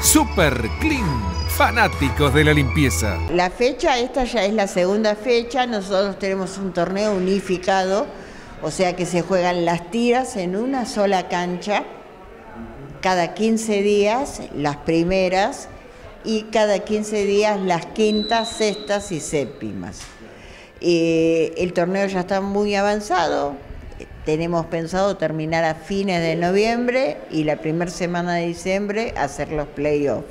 Super Clean, fanáticos de la limpieza. La fecha, esta ya es la segunda fecha. Nosotros tenemos un torneo unificado, o sea que se juegan las tiras en una sola cancha, cada 15 días las primeras y cada 15 días las quintas, sextas y séptimas. El torneo ya está muy avanzado. Tenemos pensado terminar a fines de noviembre y la primera semana de diciembre hacer los playoffs.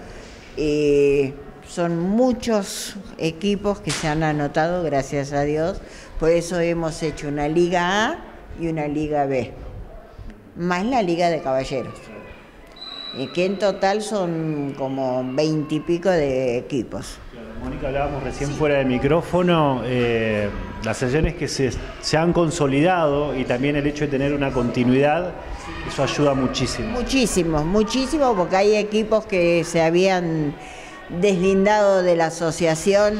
Son muchos equipos que se han anotado, gracias a Dios. Por eso hemos hecho una Liga A y una Liga B, más la Liga de Caballeros, que en total son como 20 y pico de equipos. Mónica, hablábamos recién fuera del micrófono, las sesiones que se han consolidado y también el hecho de tener una continuidad, eso ayuda muchísimo. Muchísimo, porque hay equipos que se habían deslindado de la asociación,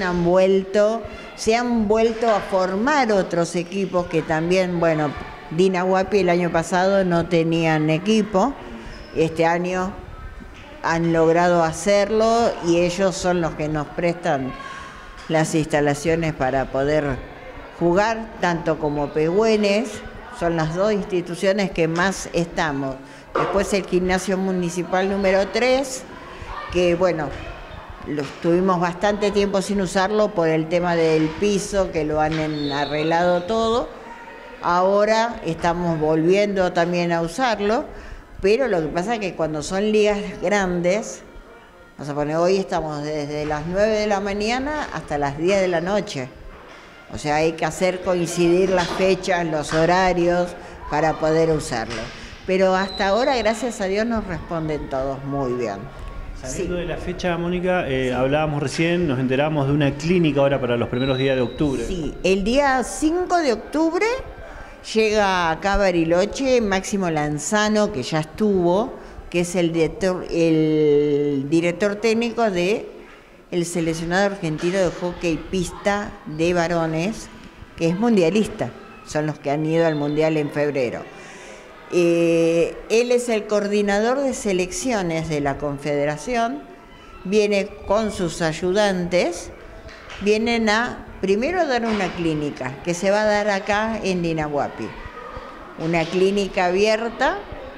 se han vuelto a formar otros equipos que también, bueno, Dina Huapi el año pasado no tenían equipo, este año han logrado hacerlo y ellos son los que nos prestan las instalaciones para poder jugar, tanto como Pehuen, son las dos instituciones que más estamos. Después el gimnasio municipal número 3, que bueno, tuvimos bastante tiempo sin usarlo por el tema del piso, que lo han arreglado todo. Ahora estamos volviendo también a usarlo. Pero lo que pasa es que cuando son ligas grandes, vamos a poner, hoy estamos desde las 9 de la mañana hasta las 10 de la noche. O sea, hay que hacer coincidir las fechas, los horarios, para poder usarlo. Pero hasta ahora, gracias a Dios, nos responden todos muy bien. Saliendo de la fecha, Mónica, hablábamos recién, nos enteramos de una clínica ahora para los primeros días de octubre. Sí, el día 5 de octubre... llega acá a Bariloche Máximo Lanzano, que ya estuvo, que es el director técnico del seleccionado argentino de hockey pista de varones, que es mundialista, son los que han ido al mundial en febrero. Él es el coordinador de selecciones de la Confederación, viene con sus ayudantes, vienen a primero dar una clínica que se va a dar acá en Dina Huapi, una clínica abierta,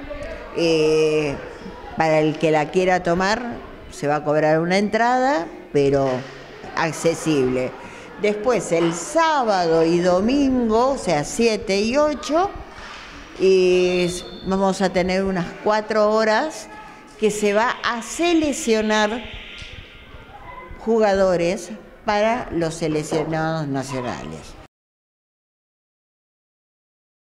para el que la quiera tomar se va a cobrar una entrada, pero accesible. Después el sábado y domingo, o sea 7 y 8, vamos a tener unas 4 horas que se va a seleccionar jugadores para los seleccionados nacionales.